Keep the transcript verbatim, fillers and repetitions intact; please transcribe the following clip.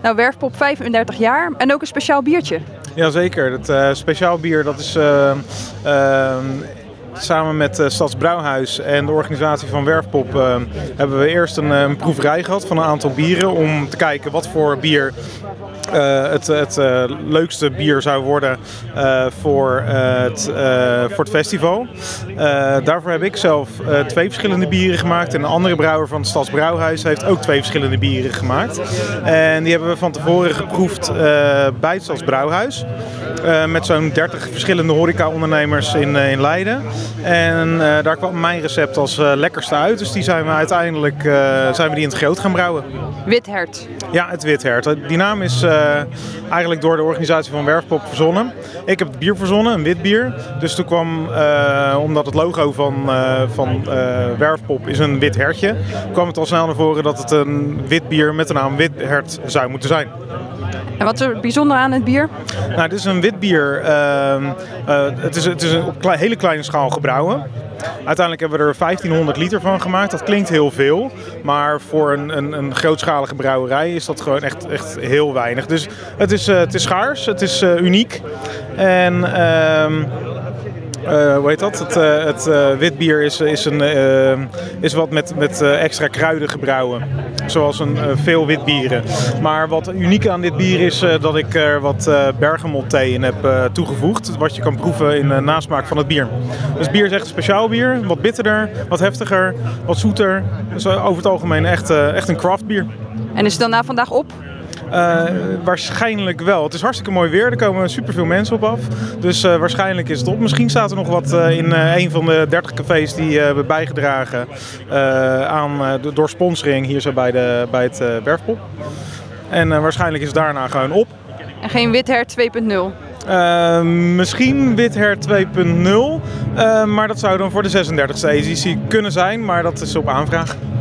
Nou, Werfpop vijfendertig jaar en ook een speciaal biertje. Jazeker, het uh, speciaal bier dat is uh, uh, samen met uh, Stadsbrouwhuis en de organisatie van Werfpop uh, hebben we eerst een, een proeverij gehad van een aantal bieren om te kijken wat voor bier Uh, het, het uh, leukste bier zou worden uh, voor, uh, het, uh, voor het festival. Uh, daarvoor heb ik zelf uh, twee verschillende bieren gemaakt en een andere brouwer van het Stadsbrouwhuis heeft ook twee verschillende bieren gemaakt. En die hebben we van tevoren geproefd uh, bij het Stadsbrouwhuis. Uh, met zo'n dertig verschillende horeca-ondernemers in, uh, in Leiden. En uh, daar kwam mijn recept als uh, lekkerste uit. Dus die zijn we uiteindelijk uh, zijn we die in het groot gaan brouwen. Withert. Ja, het Withert. Die naam is uh, eigenlijk door de organisatie van Werfpop verzonnen. Ik heb het bier verzonnen, een wit bier. Dus toen kwam, uh, omdat het logo van, uh, van uh, Werfpop is een wit hertje, kwam het al snel naar voren dat het een wit bier met de naam Withert zou moeten zijn. En wat is er bijzonder aan het bier? Nou, dit is een wit bier. Uh, uh, het is, het is een op klei, hele kleine schaal gebrouwen. Uiteindelijk hebben we er vijftienhonderd liter van gemaakt. Dat klinkt heel veel, maar voor een, een, een grootschalige brouwerij is dat gewoon echt, echt heel weinig. Dus het is, uh, het is schaars, het is uh, uniek. En uh, uh, hoe heet dat? Het, uh, het uh, witbier is, is, een, uh, is wat met, met uh, extra kruiden gebrouwen. Zoals een, uh, veel witbieren. Maar wat uniek aan dit bier is uh, dat ik er wat uh, bergamotthee in heb uh, toegevoegd. Wat je kan proeven in de nasmaak van het bier. Dus het bier is echt een speciaal bier. Wat bitterder, wat heftiger, wat zoeter. Dus uh, over het algemeen echt, uh, echt een craftbier. En is het dan na vandaag op? Uh, waarschijnlijk wel. Het is hartstikke mooi weer. Er komen superveel mensen op af. Dus uh, waarschijnlijk is het op. Misschien staat er nog wat uh, in uh, een van de dertig cafés die uh, hebben bijgedragen uh, aan, uh, door sponsoring hier zo bij, de, bij het uh, Werfpop. En uh, waarschijnlijk is het daarna gewoon op. En geen Withert twee punt nul? Uh, misschien Withert twee punt nul. Uh, maar dat zou dan voor de zesendertigste editie kunnen zijn. Maar dat is op aanvraag.